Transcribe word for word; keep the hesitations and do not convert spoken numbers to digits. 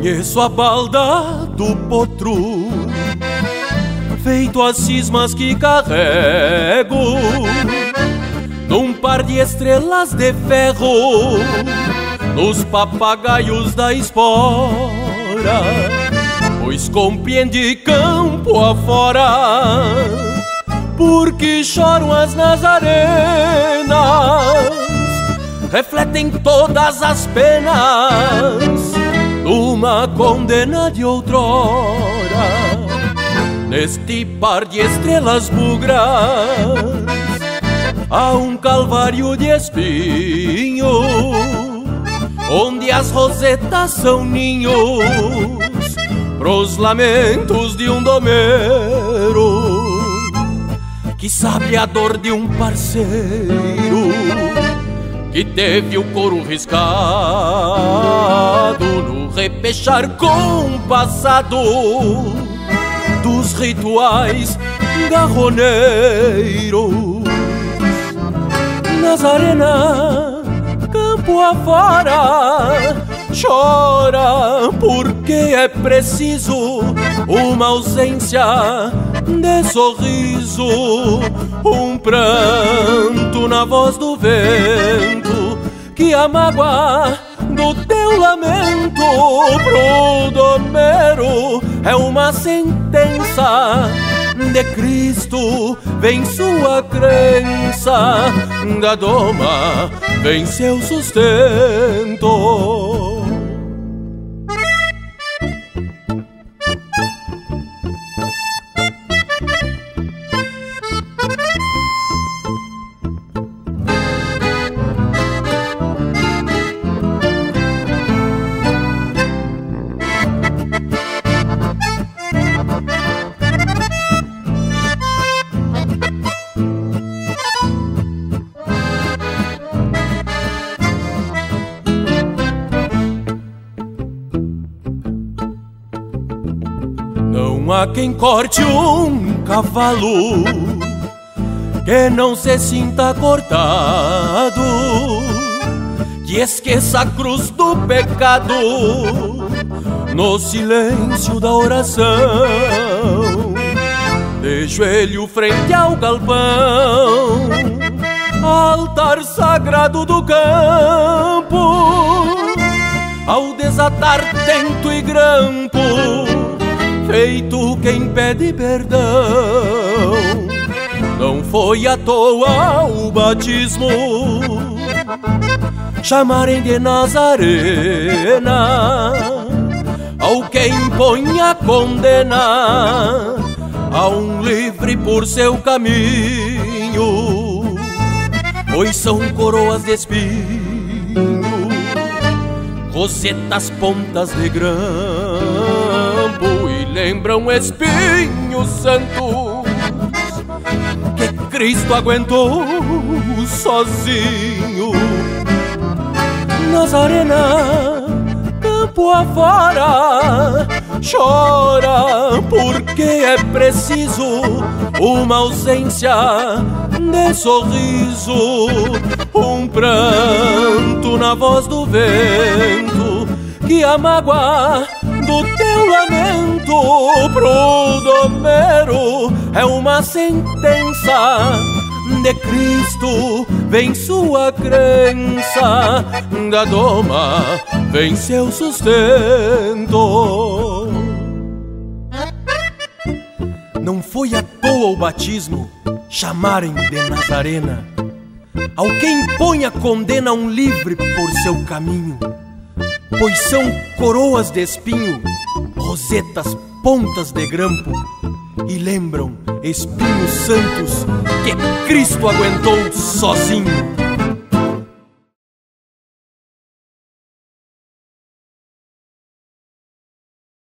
Conheço a balda do potro, feito as cismas que carrego num par de estrelas de ferro, nos papagaios da espora. Pois compreende campo afora, porque choram as nazarenas, refletem todas as penas numa condena de outrora. Neste par de estrelas bugras há um calvário de espinho, onde as rosetas são ninhos pros lamentos de um domeiro que sabe a dor de um parceiro que teve o couro riscado no repechar compassado dos rituais garroneiros. Nazarena, campo afora, chora porque é preciso uma ausência de sorriso, um pranto na voz do vento que a mágoa do teu lamento pro domero é uma sentença de Cristo. Vem sua crença, da doma vem seu sustento. Não há quem corte um cavalo que não se sinta cortado, que esqueça a cruz do pecado no silêncio da oração, de joelho frente ao galpão, altar sagrado do campo, ao desatar tento e grampo, feito quem pede perdão. Não foi à toa o batismo chamarem de Nazarena ao que impõe a condena a um livre por seu caminho, pois são coroas de espinho, rosetas pontas de grampo, lembram espinhos santos que Cristo aguentou sozinho. Nazarena, campo afora, chora porque é preciso uma ausência de sorriso, um pranto na voz do vento que a mágoa do teu lamento pro domero é uma sentença de Cristo. Vem sua crença, da doma vem seu sustento. Não foi à toa o batismo chamarem de Nazarena ao que impõe a condena a um livre por seu caminho, pois são coroas de espinho, rosetas pontas de grampo, e lembram espinhos santos que Cristo aguentou sozinho.